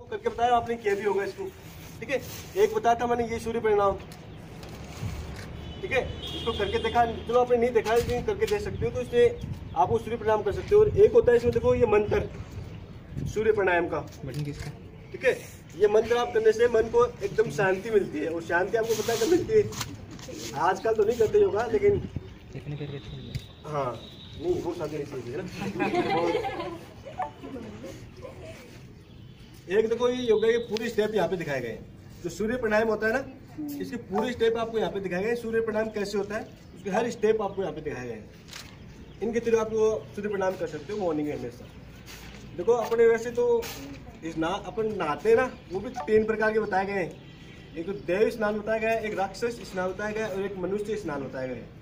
करके बताया, आपने किया भी होगा इसको, ठीक है। एक बताया था मैंने ये सूर्य प्रणाम, ठीक है, इसको करके देखा, चलो आपने नहीं देखा लेकिन करके देख सकते हो, तो इससे आपको सूर्य प्रणाम कर सकते हो। और एक होता है इसमें देखो ये मंत्र सूर्य प्राणायाम का, ठीक है, ये मंत्र आप करने से मन को एकदम शांति मिलती है। और शांति आपको पता है मिलती है, आजकल तो नहीं करते होगा लेकिन हाँ नहीं वो शांति नहीं चाहिए ना। एक देखो ये योगा के पूरे स्टेप यहाँ पे दिखाए गए हैं। जो सूर्य प्राणायाम होता है ना, इसके पूरे स्टेप आपको यहाँ पे दिखाए गए। सूर्य प्राणायाम कैसे होता है उसके हर स्टेप आपको यहाँ पे दिखाए गए हैं। इनके थ्रू आप सूर्य प्रणाम कर सकते हो मॉर्निंग में हमेशा। देखो अपने वैसे तो अपन नहाते ना, वो भी 3 प्रकार के बताए गए हैं। एक तो देव स्नान बताया गया है, एक राक्षस स्नान बताया गया है और एक मनुष्य स्नान बताया गया है।